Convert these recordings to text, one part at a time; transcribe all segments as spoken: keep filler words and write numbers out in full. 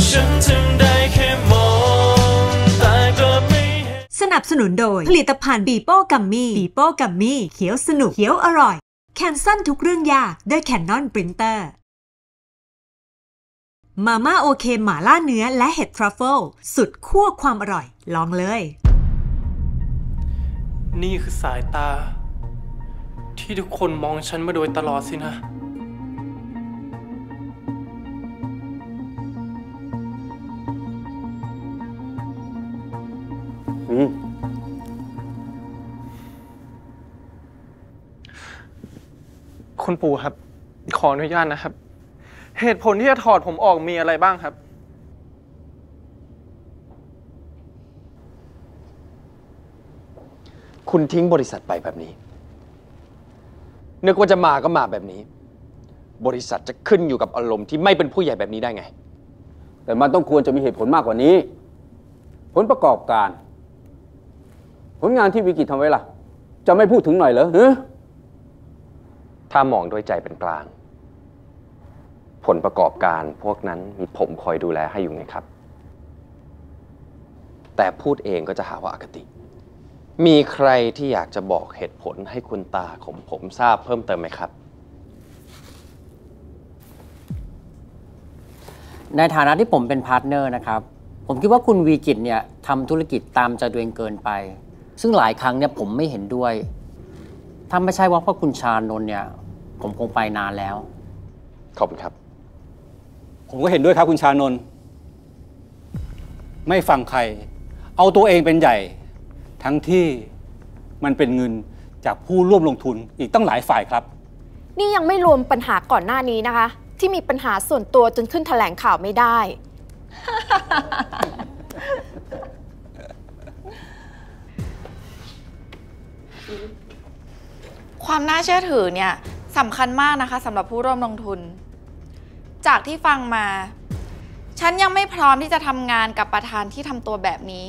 ฉันทำได้แค่มองแต่ก็ไม่สนับสนุนโดยผลิตภัณฑ์บีโป้กัมมี่บีโป้กัมมี่เขียวสนุกเขียวอร่อยแคนซันทุกเรื่องยากด้วยแคนนอนปรินเตอร์มาม่าโอเคหม่าล่าเนื้อและเห็ดทรัฟเฟิลสุดขั้วความอร่อยลองเลยนี่คือสายตาที่ทุกคนมองฉันมาโดยตลอดสินะอืมคุณปู่ครับขออนุญาตนะครับเหตุผลที่จะถอดผมออกมีอะไรบ้างครับคุณทิ้งบริษัทไปแบบนี้นึกว่าจะมาก็มาแบบนี้บริษัทจะขึ้นอยู่กับอารมณ์ที่ไม่เป็นผู้ใหญ่แบบนี้ได้ไงแต่มันต้องควรจะมีเหตุผลมากกว่านี้ผลประกอบการผลงานที่วิกิทำไว้ล่ะจะไม่พูดถึงหน่อยเหรอฮะถ้ามองด้วยใจเป็นกลางผลประกอบการพวกนั้นมีผมคอยดูแลให้อยู่ไงครับแต่พูดเองก็จะหาว่าอคติมีใครที่อยากจะบอกเหตุผลให้คุณตาของผมทราบเพิ่มเติมไหมครับในฐานะที่ผมเป็นพาร์ทเนอร์นะครับผมคิดว่าคุณวีกิตเนี่ยทำธุรกิจตามใจตัวเองเกินไปซึ่งหลายครั้งเนี่ยผมไม่เห็นด้วยถ้าไม่ใช่ว่าพ่อคุณชานนท์เนี่ยผมคงไปนานแล้วขอบคุณครับผมก็เห็นด้วยครับคุณชานนท์ไม่ฟังใครเอาตัวเองเป็นใหญ่ทั้งที่มันเป็นเงินจากผู้ร่วมลงทุนอีกตั้งหลายฝ่ายครับนี่ยังไม่รวมปัญหาก่อนหน้านี้นะคะที่มีปัญหาส่วนตัวจนขึ้นแถลงข่าวไม่ได้ความน่าเชื่อถือเนี่ยสำคัญมากนะคะสำหรับผู้ร่วมลงทุนจากที่ฟังมาฉันยังไม่พร้อมที่จะทำงานกับประธานที่ทำตัวแบบนี้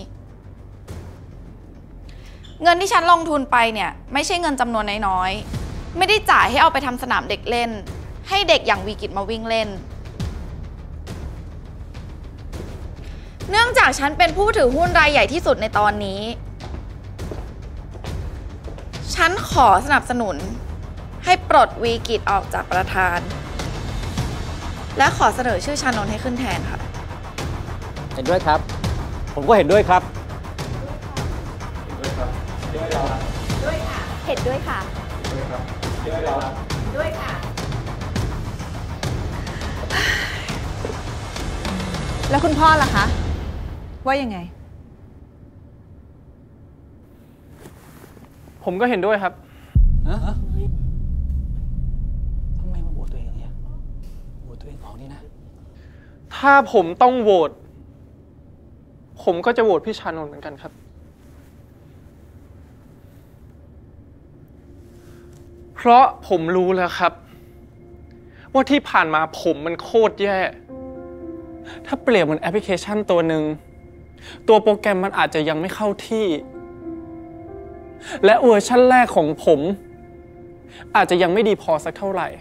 เงินที่ฉันลงทุนไปเนี่ยไม่ใช่เงินจำนวนน้อยๆไม่ได้จ่ายให้เอาไปทำสนามเด็กเล่นให้เด็กอย่างวีกิตมาวิ่งเล่นเนื่องจากฉันเป็นผู้ถือหุ้นรายใหญ่ที่สุดในตอนนี้ฉันขอสนับสนุนให้ปลดวีกิตออกจากประธานและขอเสนอชื่อชานนท์ให้ขึ้นแทนค่ะเห็นด้วยครับผมก็เห็นด้วยครับด้วยค่ะเห็นด้วยค่ะด้วยค่ะแล้วคุณพ่อล่ะคะว่ายังไงผมก็เห็นด้วยครับทำไมมาโหวตตัวเองเนี่ยโหวตตัวเองออกนี่นะถ้าผมต้องโหวตผมก็จะโหวตพี่ชานนท์เหมือนกันครับเพราะผมรู้แล้วครับว่าที่ผ่านมาผมมันโคตรแย่ถ้าเปรียบเหมือนแอปพลิเคชันตัวหนึ่งตัวโปรแกรมมันอาจจะยังไม่เข้าที่และเวอร์ชั่นแรกของผมอาจจะยังไม่ดีพอสักเท่าไหร่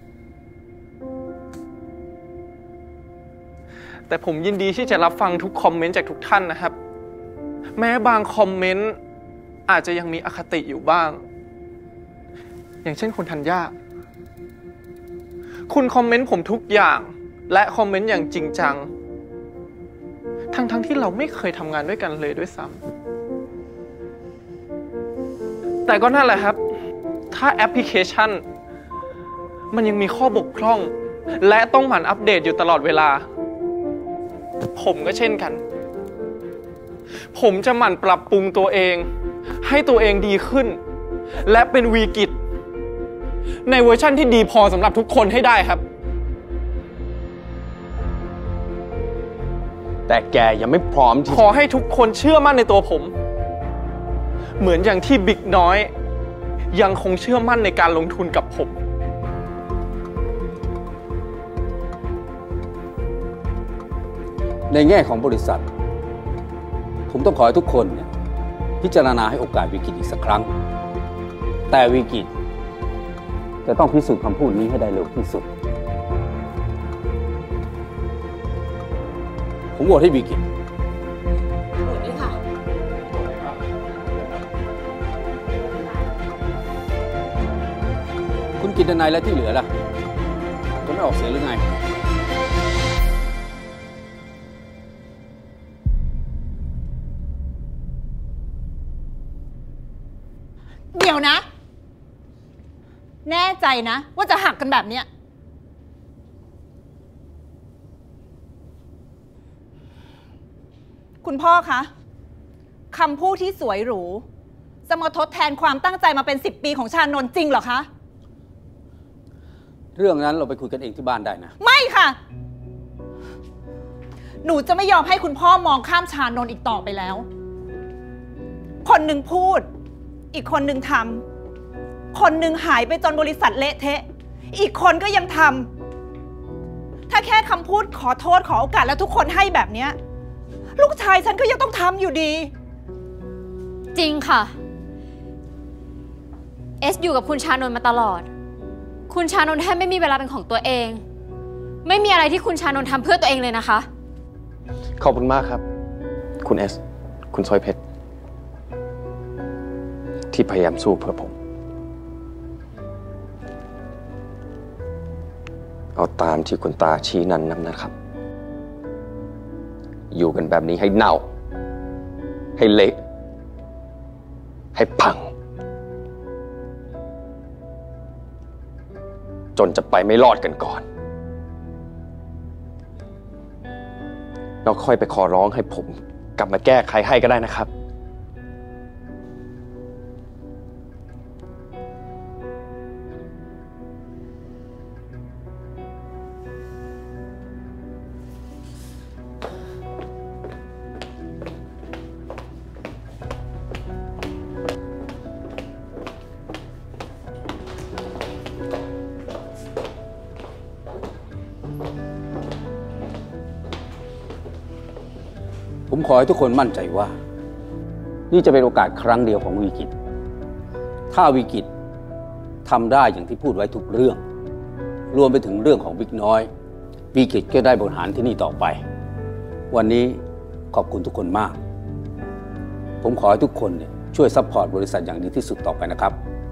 แต่ผมยินดีที่จะรับฟังทุกคอมเมนต์จากทุกท่านนะครับแม้บางคอมเมนต์อาจจะยังมีอคติอยู่บ้างอย่างเช่นคุณธัญญาคุณคอมเมนต์ผมทุกอย่างและคอมเมนต์อย่างจริงจังทั้งๆ ท, ที่เราไม่เคยทำงานด้วยกันเลยด้วยซ้ำแต่ก็นั่นแหละครับถ้าแอปพลิเคชันมันยังมีข้อบกพร่องและต้องหมั่นอัปเดตอยู่ตลอดเวลาผมก็เช่นกันผมจะหมั่นปรับปรุงตัวเองให้ตัวเองดีขึ้นและเป็นวีกิตในเวอร์ชั่นที่ดีพอสำหรับทุกคนให้ได้ครับแต่แกยังไม่พร้อมที่ขอให้ทุกคนเชื่อมั่นในตัวผมเหมือนอย่างที่บิ๊กน้อยยังคงเชื่อมั่นในการลงทุนกับผมในแง่ของบริษัทผมต้องขอให้ทุกคนเนี่ยพิจารณาให้โอกาสวิกิตอีกสักครั้งแต่วิกิตจะต้องพิสูจน์คำพูดนี้ให้ได้เร็วที่สุดผมโหวตให้วีกิจโหวตด้วยค่ะคุณกิตตินัยและที่เหลือล่ะจะไม่ออกเสียงหรือไงเดี๋ยวนะแน่ใจนะว่าจะหักกันแบบเนี้ยคุณพ่อคะคำพูดที่สวยหรูจะมาทดแทนความตั้งใจมาเป็นสิบปีของชานนท์จริงเหรอคะเรื่องนั้นเราไปคุยกันเองที่บ้านได้นะไม่ค่ะหนูจะไม่ยอมให้คุณพ่อมองข้ามชานนท์อีกต่อไปแล้วคนหนึ่งพูดอีกคนหนึ่งทำคนหนึ่งหายไปจนบริษัทเละเทะอีกคนก็ยังทำถ้าแค่คำพูดขอโทษขอโอกาสแล้วทุกคนให้แบบเนี้ยลูกชายฉันก็ยังต้องทำอยู่ดีจริงค่ะเอสอยู่กับคุณชานนท์มาตลอดคุณชานนท์แทบไม่มีเวลาเป็นของตัวเองไม่มีอะไรที่คุณชานนท์ทำเพื่อตัวเองเลยนะคะขอบคุณมากครับคุณเอสคุณสร้อยเพชรที่พยายามสู้เพื่อผมเอาตามที่คุณตาชี้นั้นนำนะครับอยู่กันแบบนี้ให้เน่าให้เละให้พังจนจะไปไม่รอดกันก่อนแล้วค่อยไปขอร้องให้ผมกลับมาแก้ไขให้ก็ได้นะครับผมขอให้ทุกคนมั่นใจว่านี่จะเป็นโอกาสครั้งเดียวของวีกิจถ้าวีกิจทำได้อย่างที่พูดไว้ทุกเรื่องรวมไปถึงเรื่องของบิ๊กน้อยวีกิจก็ได้บริหารที่นี่ต่อไปวันนี้ขอบคุณทุกคนมากผมขอให้ทุกคนเนี่ยช่วยซัพพอร์ตบริษัทอย่างดีที่สุดต่อไปนะครับ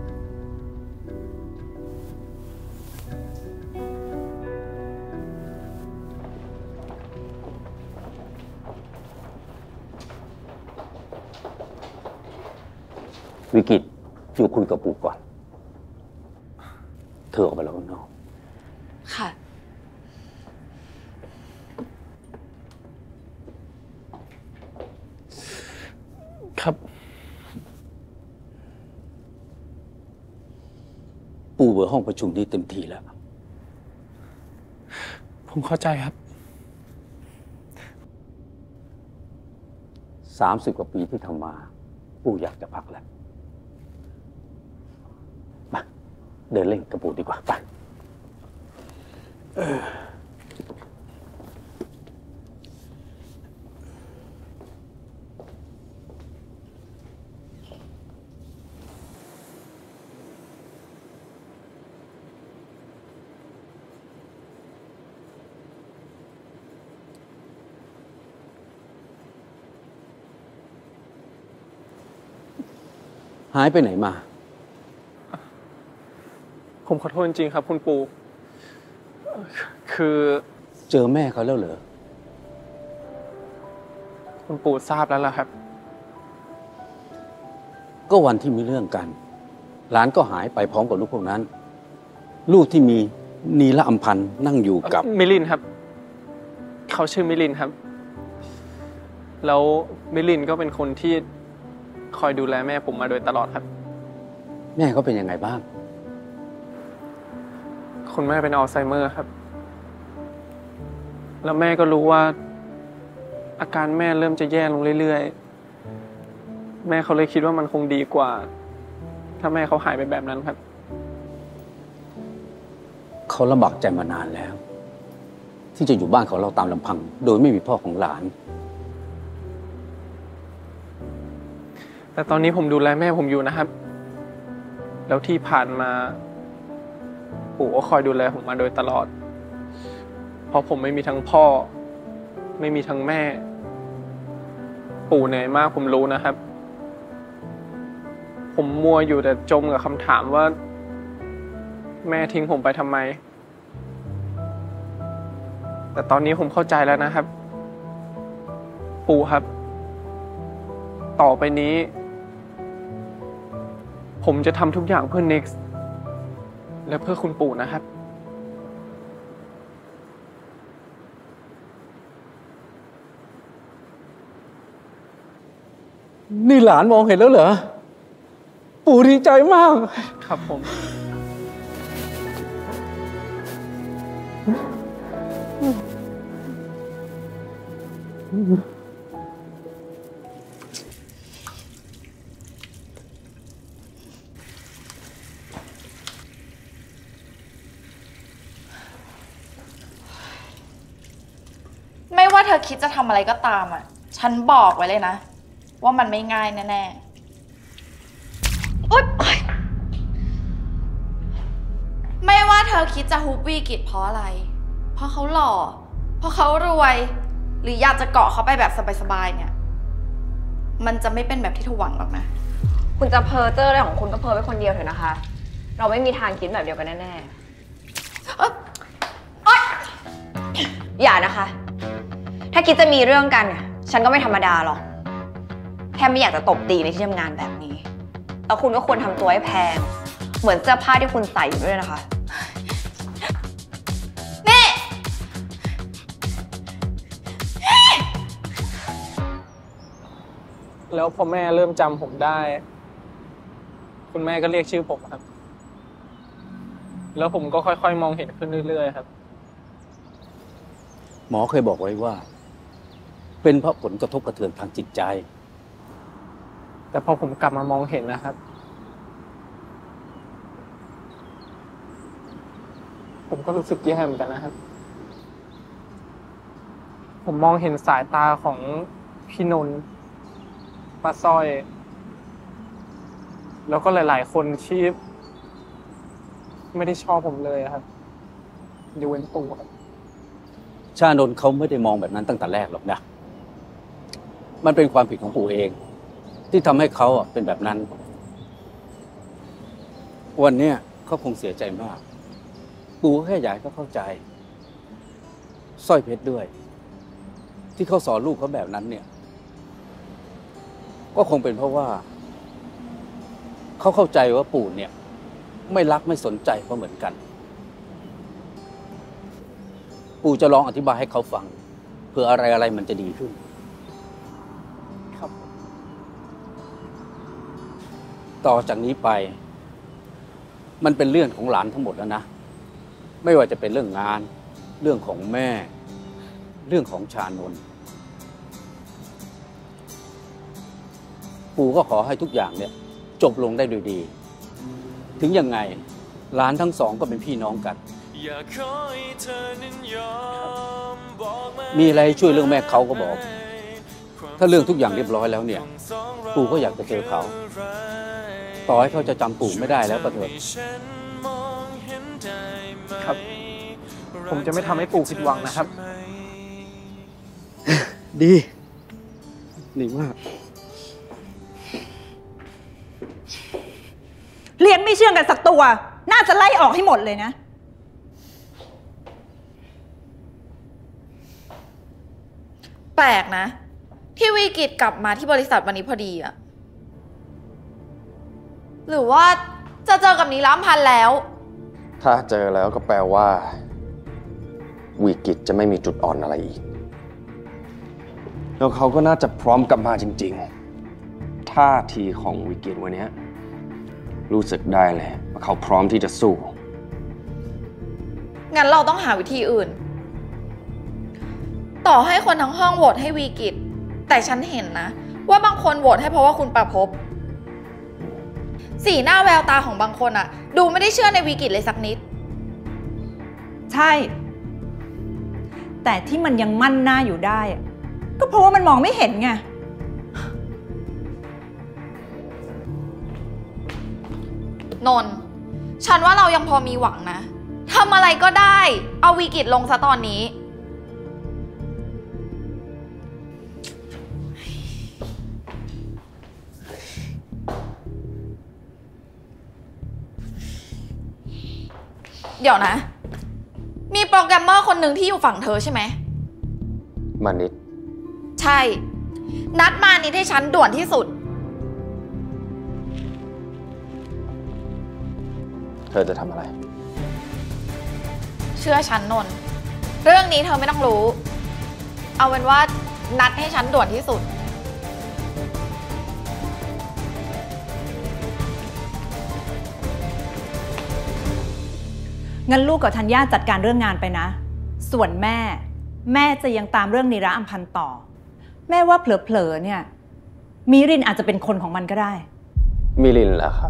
วิกิตอยู่คุยกับปู่ก่อนเธอออกไปแล้วข้างนอกค่ะครับปู่เบอร์ห้องประชุมนี้เต็มทีแล้วผมเข้าใจครับสามสิบกว่าปีที่ทำมาปู่อยากจะพักแล้วมาเดินเล่นกับปู่ดีกว่าไปหายไปไหนมาผมขอโทษจริงๆครับคุณปู่คือเจอแม่เขาแล้วเหรอคุณปู่ทราบแล้วล่ะครับก็วันที่มีเรื่องกันหลานก็หายไปพร้อมกับลูกพวกนั้นลูกที่มีนีละอำพันธ์นั่งอยู่กับมิลินครับเขาชื่อมิลินครับแล้วมิลินก็เป็นคนที่คอยดูแลแม่ผมมาโดยตลอดครับแม่เขาเป็นยังไงบ้างคุณแม่เป็นอัลไซเมอร์ครับแล้วแม่ก็รู้ว่าอาการแม่เริ่มจะแย่ลงเรื่อยๆแม่เขาเลยคิดว่ามันคงดีกว่าถ้าแม่เขาหายไปแบบนั้นครับเขาลำบากใจมานานแล้วที่จะอยู่บ้านของเราตามลำพังโดยไม่มีพ่อของหลานแต่ตอนนี้ผมดูแลแม่ผมอยู่นะครับแล้วที่ผ่านมาปู่ก็คอยดูแลผมมาโดยตลอดเพราะผมไม่มีทั้งพ่อไม่มีทั้งแม่ ปู่เหนื่อยมากผมรู้นะครับ ผมมัวอยู่แต่จมกับคำถามว่า แม่ทิ้งผมไปทำไม แต่ตอนนี้ผมเข้าใจแล้วนะครับ ปู่ครับ ต่อไปนี้ ผมจะทำทุกอย่างเพื่อ Next และเพื่อคุณปู่นะครับนี่หลานมองเห็นแล้วเหรอ ปู่ดีใจมากครับผมไม่ว่าเธอคิดจะทำอะไรก็ตามอ่ะ ฉันบอกไว้เลยนะ ว่ามันไม่ง่ายแน่ๆอุ๊ยไม่ว่าเธอคิดจะฮุบวีกิจเพราะอะไร เพราะเขาหล่อ เพราะเขารวย หรืออยากจะเกาะเขาไปแบบสบายๆเนี่ย มันจะไม่เป็นแบบที่เธอหวังหรอกนะคุณจะเพ้อเจ้ออะไรของคุณก็เพ้อไปคนเดียวเถอะนะคะ เราไม่มีทางคิดแบบเดียวกันแน่ๆอย่านะคะ ถ้าคิดจะมีเรื่องกันเนี่ยฉันก็ไม่ธรรมดาหรอก แค่ไม่อยากจะตบตีในที่ทำงานแบบนี้ แล้วคุณก็ควรทำตัวให้แพง เหมือนเสื้อผ้าที่คุณใส่อยู่ด้วยนะคะนี่แล้วพอแม่เริ่มจำผมได้ คุณแม่ก็เรียกชื่อผมครับ แล้วผมก็ค่อยๆมองเห็นขึ้นเรื่อยๆครับหมอเคยบอกไว้ว่า เป็นเพราะผลกระทบกระเทือนทางจิตใจแต่พอผมกลับมามองเห็นนะครับ ผมก็รู้สึกแย่เหมือนกันนะครับ ผมมองเห็นสายตาของพี่นนท์ป้าสร้อย แล้วก็หลายๆคนที่ไม่ได้ชอบผมเลยครับยกเว้นปู่ครับชานนท์เขาไม่ได้มองแบบนั้นตั้งแต่แรกหรอกนะ มันเป็นความผิดของปู่เอง ที่ทำให้เขาเป็นแบบนั้น วันนี้เขาคงเสียใจมาก ปู่แค่อยากให้เขาเข้าใจสร้อยเพชรด้วย ที่เขาสอนลูกเขาแบบนั้นเนี่ย ก็คงเป็นเพราะว่าเขาเข้าใจว่าปู่เนี่ยไม่รักไม่สนใจเขาเหมือนกัน ปู่จะลองอธิบายให้เขาฟังเพื่ออะไรอะไรมันจะดีขึ้นครับต่อจากนี้ไป มันเป็นเรื่องของหลานทั้งหมดแล้วนะ ไม่ว่าจะเป็นเรื่องงานเรื่องของแม่เรื่องของชานนท์ปู่ก็ขอให้ทุกอย่างเนี่ยจบลงได้โดยดี ถึงยังไงหลานทั้งสองก็เป็นพี่น้องกัน มีอะไรช่วยเรื่องแม่เขาก็บอก ถ้าเรื่องทุกอย่างเรียบร้อยแล้วเนี่ยปู่ก็อยากจะเจอเขาต่อให้เขาจะจำปู่ไม่ได้แล้วก็เถิดครับ ผมจะไม่ทำให้ปู่ผิดหวังนะครับดีดีมากเรียนไม่เชื่องกันสักตัวน่าจะไล่ออกให้หมดเลยนะแปลกนะที่วีกิจกลับมาที่บริษัทวันนี้พอดีอะหรือว่าจะเจอกับนีล้ำพันแล้วถ้าเจอแล้วก็แปลว่าวีกิจจะไม่มีจุดอ่อนอะไรอีกแล้วเขาก็น่าจะพร้อมกลับมาจริงๆท่าทีของวีกิจวันนี้รู้สึกได้เลยว่าเขาพร้อมที่จะสู้งั้นเราต้องหาวิธีอื่นต่อให้คนทั้งห้องโหวตให้วีกิจแต่ฉันเห็นนะว่าบางคนโหวตให้เพราะว่าคุณประภพสีหน้าแววตาของบางคนอะดูไม่ได้เชื่อในวีกิจเลยสักนิดใช่แต่ที่มันยังมั่นหน้าอยู่ได้ก็เพราะว่ามันมองไม่เห็นไงนนท์ฉันว่าเรายังพอมีหวังนะทำอะไรก็ได้เอาวีกิจลงซะตอนนี้เดี๋ยวนะ มีโปรแกรมเมอร์คนหนึ่งที่อยู่ฝั่งเธอใช่ไหมมานิดใช่นัดมานิดให้ฉันด่วนที่สุดเธอจะทำอะไรเชื่อฉันนนท์เรื่องนี้เธอไม่ต้องรู้เอาเป็นว่านัดให้ฉันด่วนที่สุดงั้นลูกกับธัญญาจัดการเรื่องงานไปนะส่วนแม่แม่จะยังตามเรื่องนิระอัมพันธ์ต่อแม่ว่าเผลอๆเนี่ยมิรินอาจจะเป็นคนของมันก็ได้มิรินเหรอครับ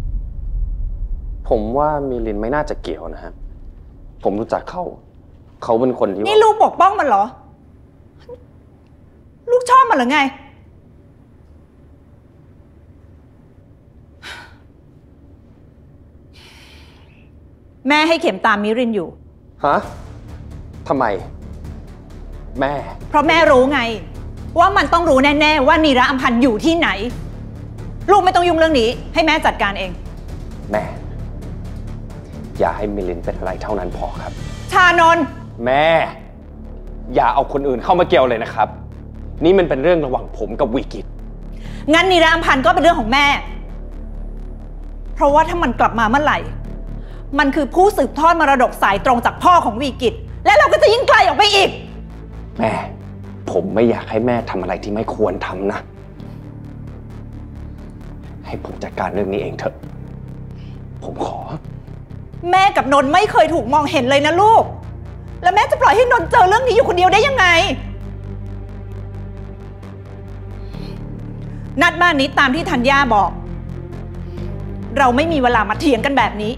ผมว่ามิรินไม่น่าจะเกี่ยวนะครับผมรู้จักเขาเขาเป็นคนที่นี่ลูกปกป้องมันเหรอลูกชอบมันหรือไงแม่ให้เข็มตามมิรินอยู่ฮะทำไมแม่เพราะแม่รู้ไงว่ามันต้องรู้แน่ๆว่านิระอัมพันธ์อยู่ที่ไหนลูกไม่ต้องยุ่งเรื่องนี้ให้แม่จัดการเองแม่อย่าให้มิลินเป็นอะไรเท่านั้นพอครับชานนท์แม่อย่าเอาคนอื่นเข้ามาเกี่ยวเลยนะครับนี่มันเป็นเรื่องระหว่างผมกับวิกิตงั้นนิระอัมพันธ์ก็เป็นเรื่องของแม่เพราะว่าถ้ามันกลับมาเมื่อไหร่มันคือผู้สืบทอดมรดกสายตรงจากพ่อของวิกิตและเราก็จะยิ่งไกลออกไปอีกแม่ผมไม่อยากให้แม่ทำอะไรที่ไม่ควรทำนะให้ผมจัดการเรื่องนี้เองเถอะผมขอแม่กับนนท์ไม่เคยถูกมองเห็นเลยนะลูกแล้วแม่จะปล่อยให้นนท์เจอเรื่องนี้อยู่คนเดียวได้ยังไงนัดมานิดตามที่ธัญญาบอกเราไม่มีเวลามาเถียงกันแบบนี้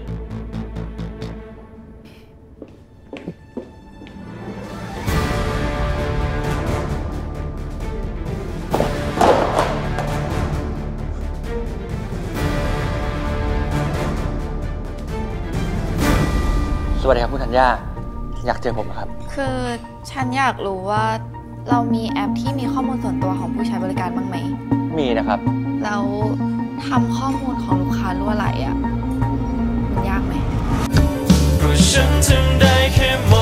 สวัสดีครับคุณธัญญาอยากเจอผมครับคือฉันอยากรู้ว่าเรามีแอปที่มีข้อมูลส่วนตัวของผู้ใช้บริการบ้างไหมมีนะครับแล้วทำข้อมูลของลูกค้ารั่วไหลอ่ะมันยากไหมเพราะฉันทำได้แค่ม